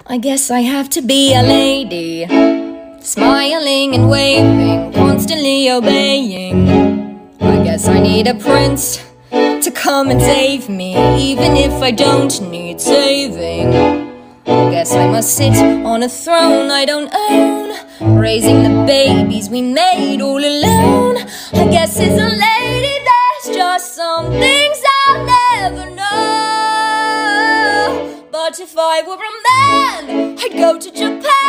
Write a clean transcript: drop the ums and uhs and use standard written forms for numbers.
I guess I have to be a lady, smiling and waving, constantly obeying. I guess I need a prince to come and save me, even if I don't need saving. I guess I must sit on a throne I don't own, raising the babies we made all alone. I guess as a lady there's just some things I'll never know. But if I were a man, I'd go to Japan.